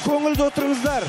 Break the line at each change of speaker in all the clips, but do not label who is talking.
Көңілді отырыңыздар.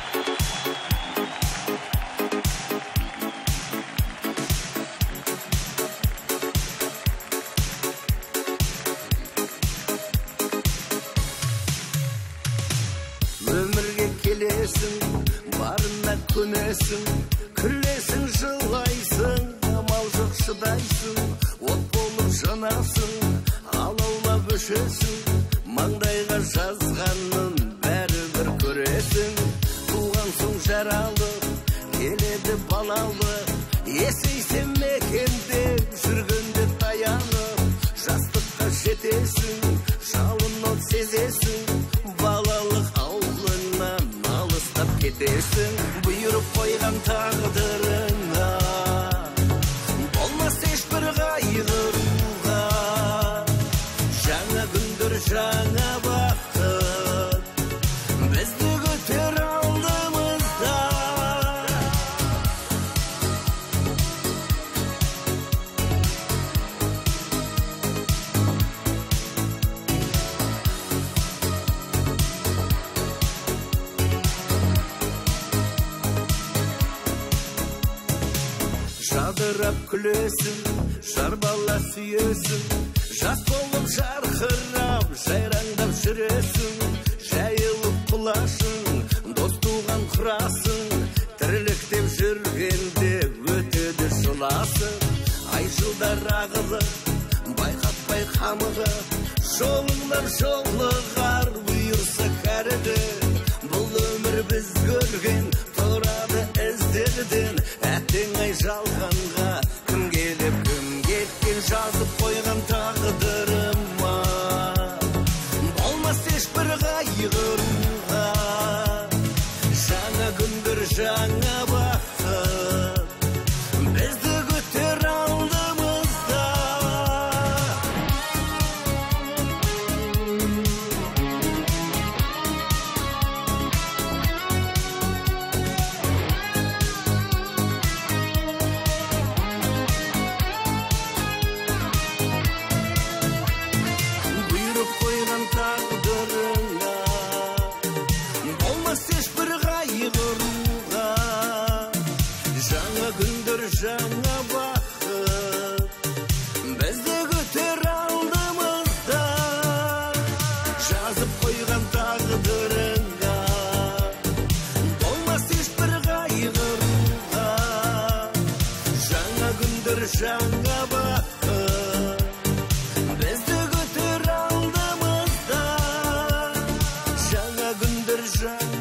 Өмірге келесің, барына көнесің, күлесің, жылайсың, амал жоқ шыдайсың, от болып жанасың, алаулап өшесің, маңдайға жазғанын бәрібір көресің. Туған соң жаралып, келеді балалы, есейсем екен деп жүргенде таянып, жастыққа жетесің, жалын от сезесің, балалық ауылынан алыстап кетесің. Бұйырып қойған тағдырыңа болмас ешбір қайғыруға, жаңа күндер, жаңа бақыт бізді көтер алдымызда. Жадырап күлесің, жар бала сүйесің, жас болып жарқырап, жайраңдап жүресің, жайылып құлашың, дос туған құрасың, тірлік деп жүргенде өтеді жыласың. Ай жылдар ағылып, байқатпай қамығып, жолыңнан жолығар бұйырса кәрігі. Бұл өмір біз көрген тұрады іздерден, әттең ай жалғанға кім келіп кім кеткен, жазып қойған тағдырыма болмас ешбір қайғыруға, жаңа күндер, жаңа бақыт бізді көтер алдымызда. Бұйырып қойған тағдырыңа болмас ешбір қайғыруға, жаңа күндер, жаңа бақыт бізді көтер алдымызда. Жазып қойған тағдырыңа болмас ешбір қайғыруға, жаңа күндер, жаңа бақыт бізді көтер алдымызда. Жаңа күндер, жаңа